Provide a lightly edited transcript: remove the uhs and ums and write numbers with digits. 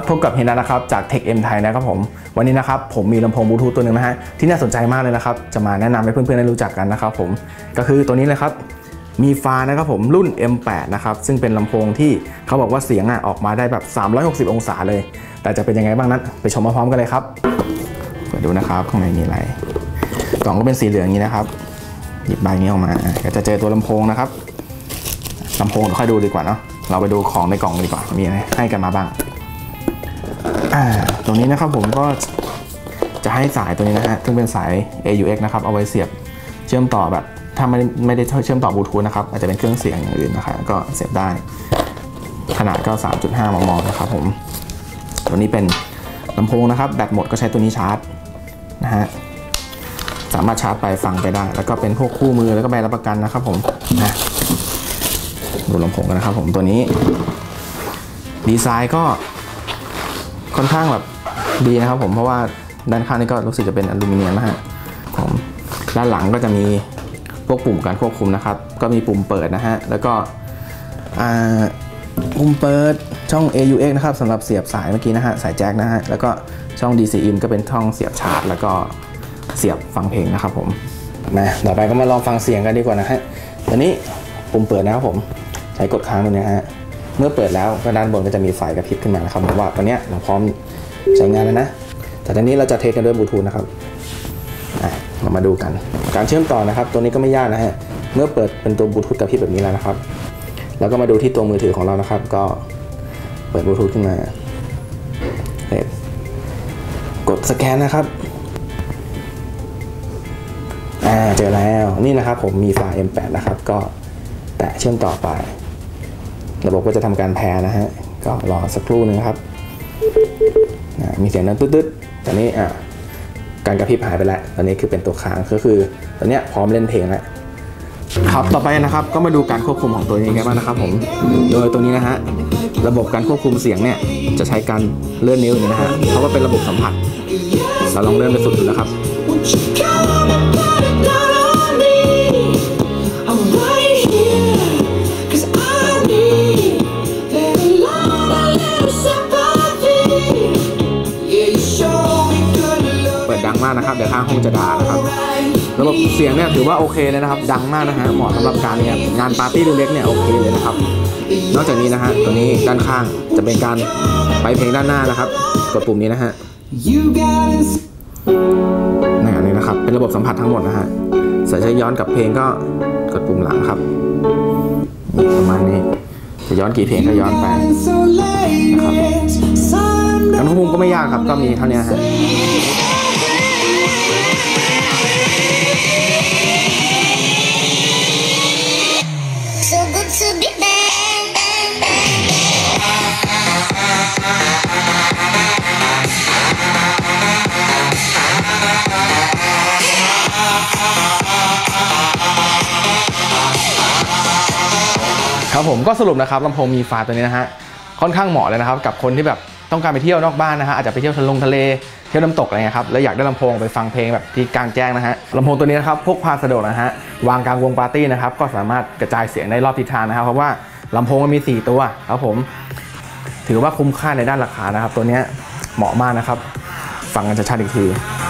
พบกับเฮนัทนะครับจาก Tech M ไทยนะครับผมวันนี้นะครับผมมีลำโพงบลูทูธตัวหนึ่งนะฮะที่น่าสนใจมากเลยนะครับจะมาแนะนำให้เพื่อนๆได้รู้จักกันนะครับผมก็คือตัวนี้เลยครับมีฟานะครับผมรุ่น M8 นะครับซึ่งเป็นลำโพงที่เขาบอกว่าเสียงออกมาได้แบบ360องศาเลยแต่จะเป็นยังไงบ้างนั้นไปชมมาพร้อมกันเลยครับเปิดดูนะครับข้างในมีอะไรกล่องก็เป็นสีเหลืองอย่างนี้นะครับหยิบใบนี้ออกมาก็จะเจอตัวลำโพงนะครับลำโพงเดี๋ยวค่อยดูดีกว่าเนาะเราไปดูของในกล่องดีกว่ามีอะไรให้กันมาบ้างตรงนี้นะครับผมก็จะให้สายตัวนี้นะฮะซึ่งเป็นสาย AUX นะครับเอาไว้เสียบเชื่อมต่อแบบถ้าไม่ได้เชื่อมต่อบลูทูธนะครับอาจจะเป็นเครื่องเสียงอย่างอื่นนะครับก็เสียบได้ขนาดก็ 3.5 มมนะครับผมตัวนี้เป็นลำโพงนะครับแบตหมดก็ใช้ตัวนี้ชาร์จนะฮะสามารถชาร์จไปฟังไปได้แล้วก็เป็นพวกคู่มือแล้วก็ใบรับประกันนะครับผมดูลำโพงกันนะครับผมตัวนี้ดีไซน์ก็ค่อนข้างแบบดีนะครับผมเพราะว่าด้านข้างนี่ก็รู้สึกจะเป็นอลูมิเนียมนะฮะผมด้านหลังก็จะมีพวกปุ่มการควบคุมนะครับก็มีปุ่มเปิดนะฮะแล้วก็ปุ่มเปิดช่อง AUX นะครับสำหรับเสียบสายเมื่อกี้นะฮะสายแจ็คนะฮะแล้วก็ช่อง DC in ก็เป็นช่องเสียบชาร์จแล้วก็เสียบฟังเพลงนะครับผมมาต่อไปก็มาลองฟังเสียงกันดีกว่านะฮะตัวนี้ปุ่มเปิดนะครับผมใช้กดค้างตรงนี้ฮะเมื่อเปิดแล้วก็ด้านบนก็จะมีไฟกระพริบขึ้นมานะครับผมว่าตอนนี้เราพร้อมใช้งานแล้วนะแต่ตอนนี้เราจะเทสกันด้วยบลูทูธนะครับเรามาดูกันการเชื่อมต่อนะครับตัวนี้ก็ไม่ยากนะฮะเมื่อเปิดเป็นตัวบลูทูธกระพริบแบบนี้แล้วนะครับแล้วก็มาดูที่ตัวมือถือของเรานะครับก็เปิดบลูทูธขึ้นมากดสแกนนะครับเจอแล้วนี่นะครับผมมีไฟล์ M8 นะครับก็แตะเชื่อมต่อไประบบก็จะทำการแพร์นะฮะก็รอสักครู่นึงครับมีเสียงนั้นตึ๊ดๆตอนนี้การกระพริบหายไปแล้วตอนนี้คือเป็นตัวค้างก็คือตอนนี้พร้อมเล่นเพลงแล้วครับต่อไปนะครับก็มาดูการควบคุมของตัวนี้กันบ้างนะครับผมโดยตัวนี้นะฮะระบบการควบคุมเสียงเนี่ยจะใช้การเลื่อนนิ้วอย่างนี้นะฮะเพราะว่าเป็นระบบสัมผัสเราลองเลื่อนไปสุดดูนะครับดังมากนะครับเดี๋ยวข้างห้องจะด่านะครับระบบเสียงเนี่ยถือว่าโอเคเลยนะครับดังมากนะฮะเหมาะสำหรับการเนี่ยงานปาร์ตี้เล็กๆเนี่ยโอเคเลยนะครับนอกจากนี้นะฮะตัวนี้ด้านข้างจะเป็นการไปเพลงด้านหน้านะครับกดปุ่มนี้นะฮะนี่นะครับเป็นระบบสัมผัสทั้งหมดนะฮะจะย้อนกับเพลงก็กดปุ่มหลังครับประมาณนี้จะย้อนกี่เพลงก็ย้อนไปนะครับการควบคุมก็ไม่ยากครับก็มีเท่านี้ฮะครับผมก็สรุปนะครับลำโพงมีไฟตัวนี้นะฮะค่อนข้างเหมาะเลยนะครับกับคนที่แบบต้องการไปเที่ยวนอกบ้านนะฮะอาจจะไปเที่ยวทะเลเที่ยวน้ำตกอะไรเงี้ยครับแล้วอยากได้ลำโพงไปฟังเพลงแบบที่กลางแจ้งนะฮะลำโพงตัวนี้นะครับพกพาสะดวกนะฮะวางกลางวงปาร์ตี้นะครับก็สามารถกระจายเสียงได้รอบทิศทางนะครับเพราะว่าลำโพงมันมี4ตัวครับผมถือว่าคุ้มค่าในด้านราคานะครับตัวนี้เหมาะมากนะครับฟังกันชัดๆอีกที